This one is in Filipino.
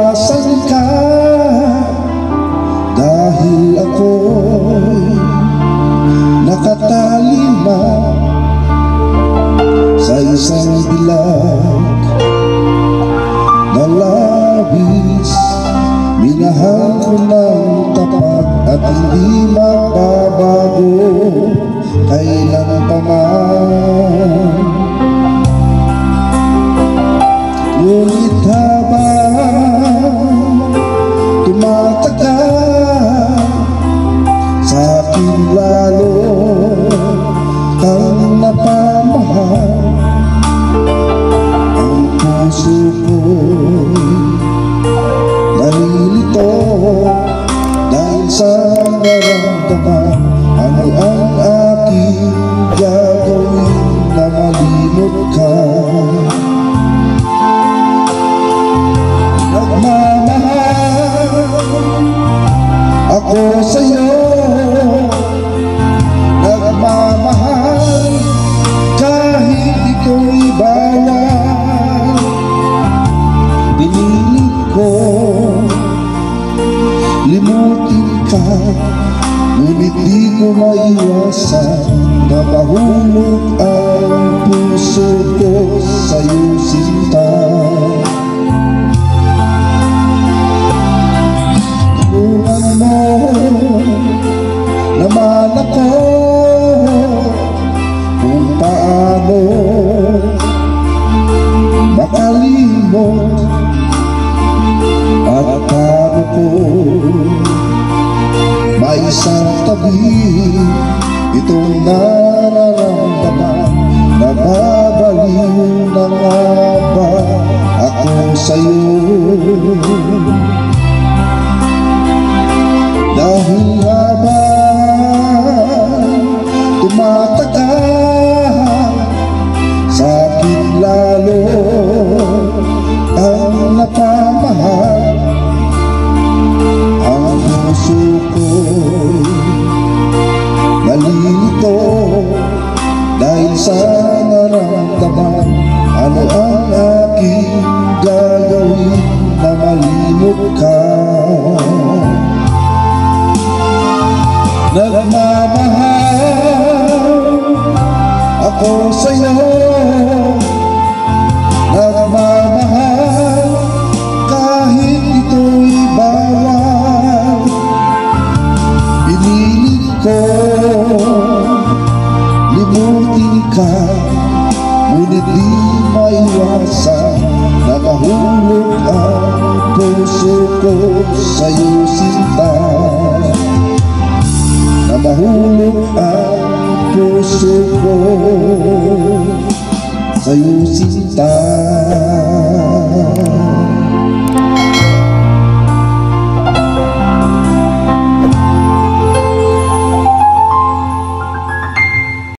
Asan ka? Dahil ako'y nakatali na sa isang dilag na labis. Minahal ko ng tapat at hindi mababago kailan pa man. Ngunit habang tumatagal, sa akin lalo kang napamahal. Ang puso ko'y nalilito dahil sa naramdaman. Ano ang aking gagawin na malimot ka? Nagmamahal ako sa'yo, nagmamahal kahit ito'y bawal. Pinilit ko limutin ka, ngunit di ko maiwasan na mahulog ang puso ko sa'yo, sinta. Tulungan mo naman ako kung paano makalimot at paano ko maisatabi itong nararamdaman. Nababaliw na nga ba ako sa'yo? Dahil habang tumatagal, sa akin lalo ang napamahal. Ang puso ko'y nalilito dahil sa naramdaman. Ano ang aking gagawin na malimot ka? Nagmamahal ako sa'yo, nagmamahal kahit ito'y bawal. Pinilit ko limutin ka, ngunit di maiwasan na mahulog ang puso ko sa'yo, sinta. Na mahulog ang puso ko sa'yo, sinta.